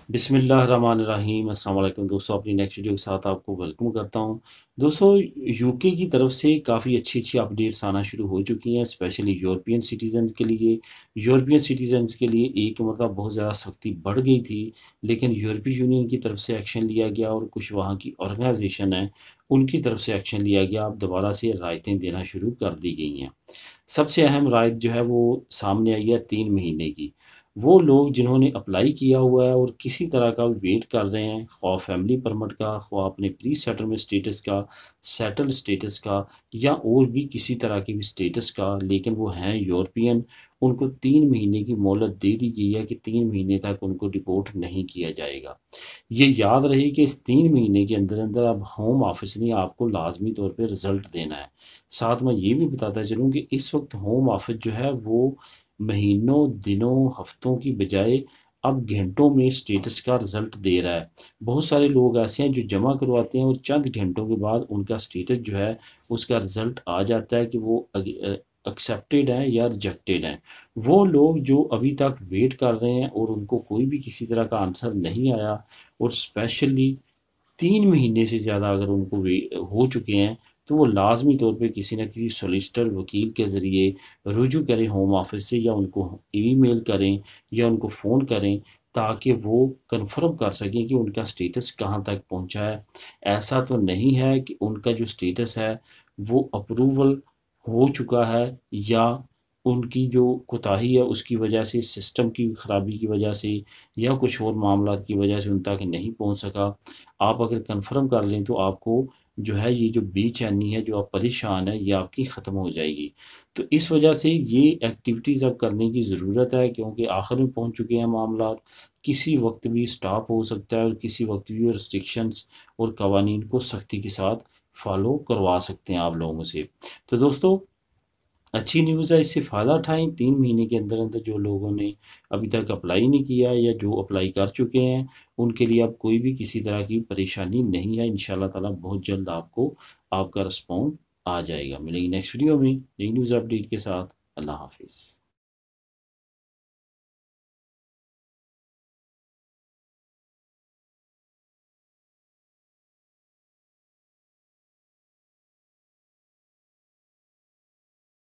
बिस्मिल्लाहिर्रहमानिर्रहीम। अस्सलाम वालेकुम दोस्तों, अपनी नेक्स्ट वीडियो के साथ आपको वेलकम करता हूं। दोस्तों, यूके की तरफ से काफ़ी अच्छी अच्छी अपडेट्स आना शुरू हो चुकी हैं, स्पेशली यूरोपियन सिटीज़न के लिए। यूरोपियन सिटीज़न्स के लिए एक मतलब बहुत ज़्यादा सख्ती बढ़ गई थी, लेकिन यूरोपीय यूनियन की तरफ से एक्शन लिया गया और कुछ वहाँ की ऑर्गेनाइजेशन है उनकी तरफ से एक्शन लिया गया। अब दोबारा से रायतें देना शुरू कर दी गई हैं। सबसे अहम रायत जो है वो सामने आई है 3 महीने की। वो लोग जिन्होंने अप्लाई किया हुआ है और किसी तरह का वेट कर रहे हैं, ख्वाह फैमिली परमिट का, ख्वाह अपने प्री सेटलमेंट स्टेटस का, सेटल स्टेटस का, या और भी किसी तरह के भी स्टेटस का, लेकिन वो हैं यूरोपियन, उनको 3 महीने की मोहलत दे दी गई है कि 3 महीने तक उनको डिपोर्ट नहीं किया जाएगा। ये याद रहे कि इस 3 महीने के अंदर अंदर अब होम ऑफिस ने आपको लाजमी तौर पर रिज़ल्ट देना है। साथ में ये भी बताता चलूँ कि इस वक्त होम ऑफिस जो है वो महीनों, दिनों, हफ्तों की बजाय अब घंटों में स्टेटस का रिज़ल्ट दे रहा है। बहुत सारे लोग ऐसे हैं जो जमा करवाते हैं और चंद घंटों के बाद उनका स्टेटस जो है उसका रिज़ल्ट आ जाता है कि वो एक्सेप्टेड है या रिजेक्टेड है। वो लोग जो अभी तक वेट कर रहे हैं और उनको कोई भी किसी तरह का आंसर नहीं आया, और स्पेशली 3 महीने से ज़्यादा अगर उनको हो चुके हैं, तो वो लाजमी तौर पे किसी न किसी सोलिसिटर वकील के ज़रिए रुजू करें होम ऑफिस से, या उनको ईमेल करें या उनको फ़ोन करें, ताकि वो कंफर्म कर सकें कि उनका स्टेटस कहाँ तक पहुँचा है। ऐसा तो नहीं है कि उनका जो स्टेटस है वो अप्रूवल हो चुका है, या उनकी जो कोताही है उसकी वजह से, सिस्टम की ख़राबी की वजह से, या कुछ और मामला की वजह से उन तक नहीं पहुँच सका। आप अगर कंफर्म कर लें तो आपको जो है ये जो बेचैनी है, जो आप परेशान है, ये आपकी ख़त्म हो जाएगी। तो इस वजह से ये एक्टिविटीज़ अब करने की ज़रूरत है, क्योंकि आखिर में पहुंच चुके हैं मामला। किसी वक्त भी स्टॉप हो सकता है और किसी वक्त भी रिस्ट्रिक्शंस और कवानीन को सख्ती के साथ फॉलो करवा सकते हैं आप लोगों से। तो दोस्तों, अच्छी न्यूज़ है, इससे फ़ायदा उठाएं। 3 महीने के अंदर अंदर जो लोगों ने अभी तक अप्लाई नहीं किया या जो अप्लाई कर चुके हैं, उनके लिए अब कोई भी किसी तरह की परेशानी नहीं है। इंशाल्लाह ताला बहुत जल्द आपको आपका रिस्पॉन्स आ जाएगा। मिलेंगे नेक्स्ट वीडियो में नई न्यूज़ अपडेट के साथ। अल्लाह हाफिज़।